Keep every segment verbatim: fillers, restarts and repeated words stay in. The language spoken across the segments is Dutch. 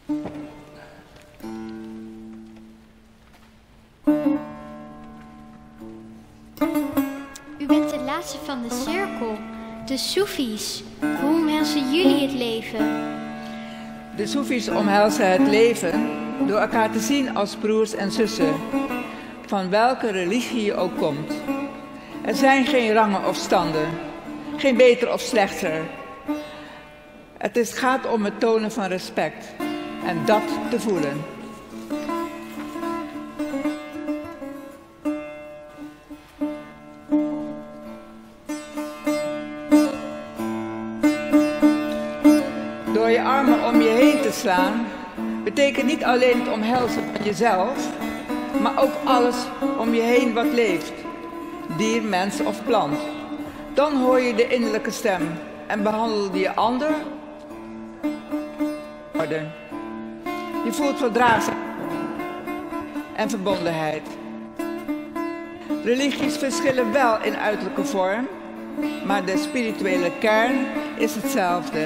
U bent de laatste van de cirkel, de Soefies. Hoe omhelzen jullie het leven? De Soefies omhelzen het leven door elkaar te zien als broers en zussen, van welke religie je ook komt. Er zijn geen rangen of standen, geen beter of slechter. Het is, gaat om het tonen van respect en dat te voelen. Door je armen om je heen te slaan, betekent niet alleen het omhelzen van jezelf, maar ook alles om je heen wat leeft. Dier, mens of plant. Dan hoor je de innerlijke stem en behandel je ander. Je voelt verdraagzaamheid en verbondenheid. Religies verschillen wel in uiterlijke vorm, maar de spirituele kern is hetzelfde.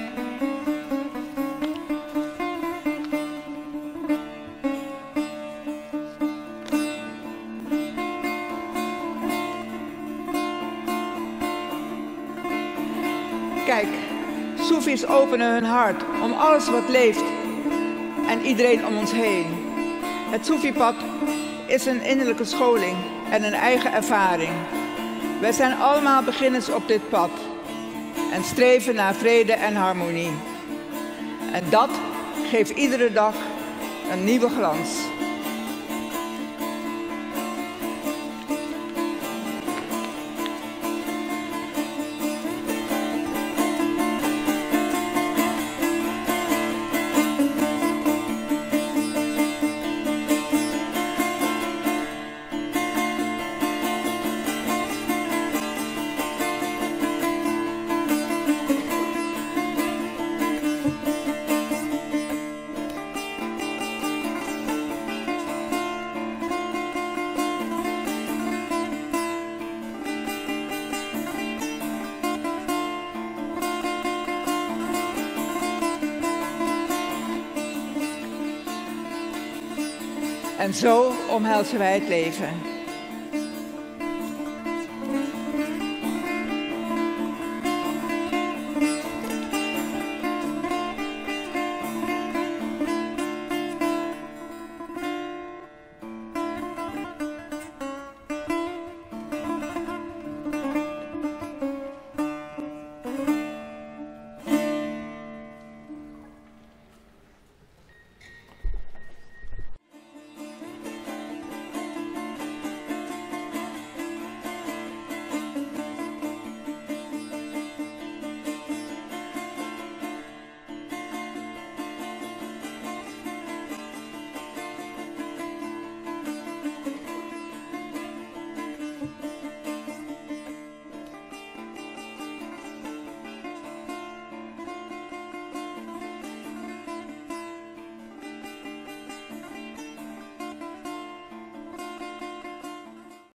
Kijk, Soefies openen hun hart om alles wat leeft en iedereen om ons heen. Het Soefiepad is een innerlijke scholing en een eigen ervaring. Wij zijn allemaal beginners op dit pad en streven naar vrede en harmonie. En dat geeft iedere dag een nieuwe glans. En zo omhelzen wij het leven.